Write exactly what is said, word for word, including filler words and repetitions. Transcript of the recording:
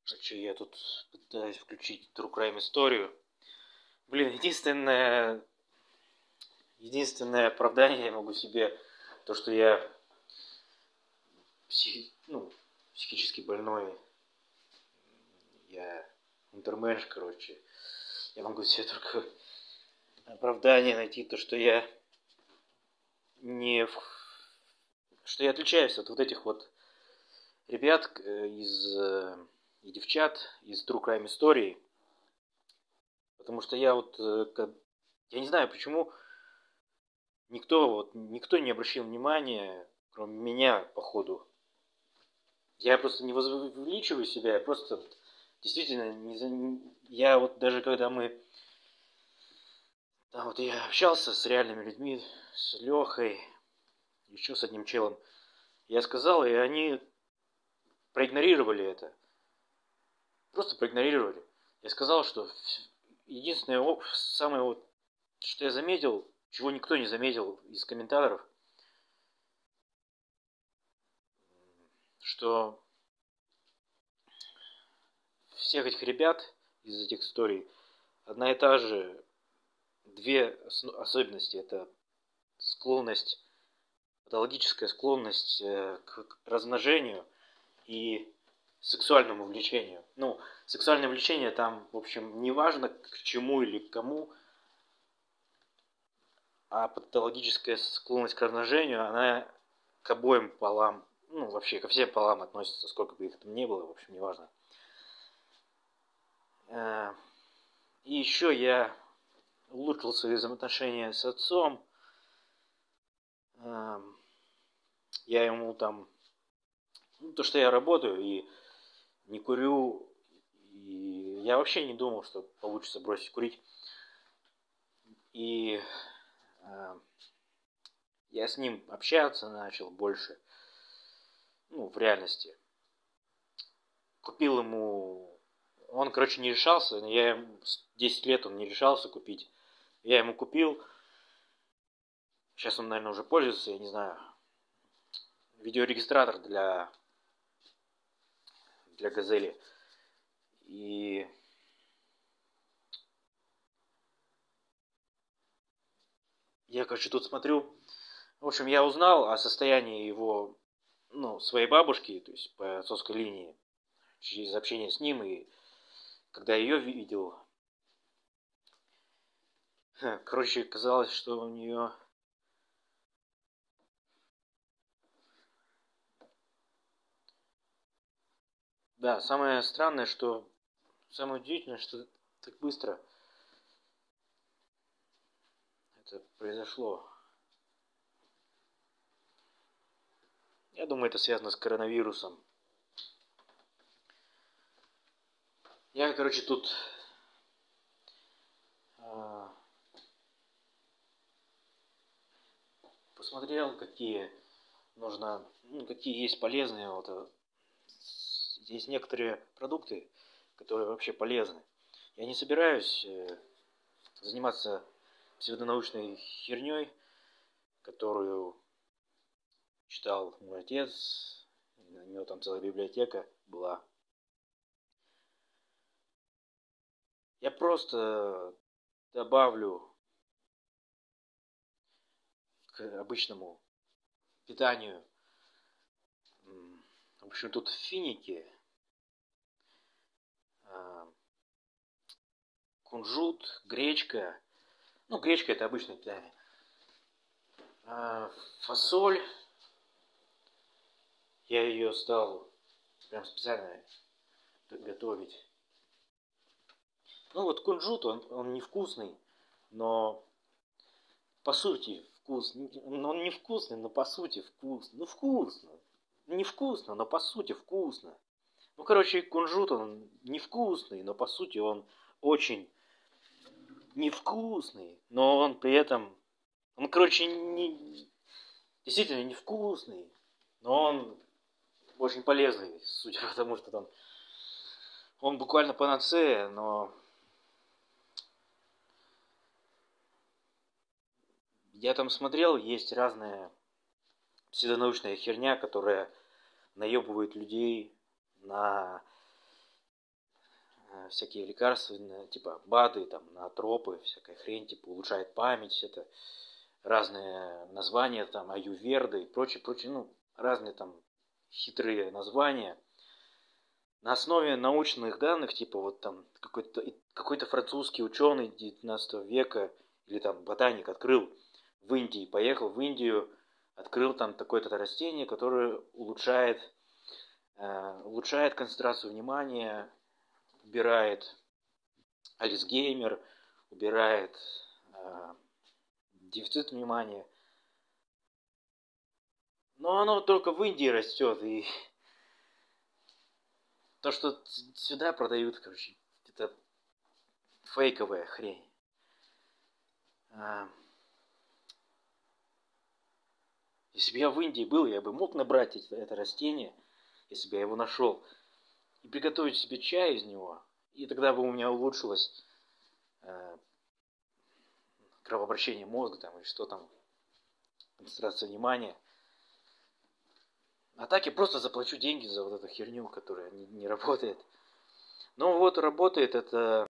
Короче, я тут пытаюсь включить True Crime историю. Блин, единственное, единственное оправдание я могу себе, то, что я психи- ну, психически больной, я унтерменш, короче. Я могу себе только оправдание найти, то, что я не... в- что я отличаюсь от вот этих вот ребят э, из... э, и девчат из True Crime истории. Потому что я вот... э, ка- Я не знаю, почему никто, вот, никто не обращал внимания, кроме меня, походу. Я просто не возвеличиваю себя, я просто действительно не за- я вот даже когда мы... Да, вот я общался с реальными людьми, с Лехой, еще с одним челом, я сказал, и они проигнорировали это. Просто проигнорировали. Я сказал, что единственное, о- самое вот, что я заметил, чего никто не заметил из комментаторов, что всех этих ребят из этих историй одна и та же, две особенности. Это склонность, патологическая склонность э, к размножению и сексуальному влечению. Ну, сексуальное влечение там, в общем, не важно к чему или к кому, а патологическая склонность к размножению, она к обоим полам, ну, вообще ко всем полам относится, сколько бы их там ни было, в общем, неважно. Э, И еще я улучшил свои взаимоотношения с отцом. Эм, Я ему там... Ну, то, что я работаю и не курю, и я вообще не думал, что получится бросить курить. И э, я с ним общаться начал больше, ну, в реальности. Купил ему... Он, короче, не решался, я ему... десять лет он не решался купить. Я ему купил. Сейчас он, наверное, уже пользуется, я не знаю. Видеорегистратор для, для Газели. И я, короче, тут смотрю. В общем, я узнал о состоянии его, ну, своей бабушки, то есть по отцовской линии, через общение с ним. И когда я ее видел, короче, казалось, что у нее... Да, самое странное, что... Самое удивительное, что так быстро это произошло. Я думаю, это связано с коронавирусом. Я, короче, тут а, посмотрел, какие нужно, ну, какие есть полезные. Вот, э, есть некоторые продукты, которые вообще полезны. Я не собираюсь э, заниматься псевдонаучной херней, которую читал мой отец. У него там целая библиотека была. Я просто добавлю к обычному питанию. В общем, тут финики, а, кунжут, гречка. Ну, гречка это обычное питание. А, фасоль. Я ее стал прям специально готовить. Ну вот кунжут, он, он невкусный, но по сути вкус. Ну, он невкусный, но по сути вкус. Ну вкусно. Невкусно, но по сути вкусно. Ну, короче, кунжут, он невкусный, но по сути он очень невкусный. Но он при этом... Он, короче, не, действительно невкусный, но он очень полезный, судя по тому, что там... Он буквально панацея, но... Я там смотрел, есть разная псевдонаучная херня, которая наебывает людей на э, всякие лекарственные, типа БАДы, там, наотропы, всякая хрень, типа улучшает память, это разные названия, там, аюрведы и прочее, прочее, ну, разные там хитрые названия. На основе научных данных, типа вот там какой-то какой-то французский ученый девятнадцатого века или там ботаник открыл в Индии, поехал в Индию, открыл там такое-то растение, которое улучшает, э, улучшает концентрацию внимания, убирает Альцгеймер, убирает э, дефицит внимания. Но оно только в Индии растет, и то, что сюда продают, короче, это фейковая хрень. А, Если бы я в Индии был, я бы мог набрать это, это растение, если бы я его нашел, и приготовить себе чай из него, и тогда бы у меня улучшилось э, кровообращение мозга, там, или что там, концентрация внимания. А так я просто заплачу деньги за вот эту херню, которая не, не работает. Но вот работает это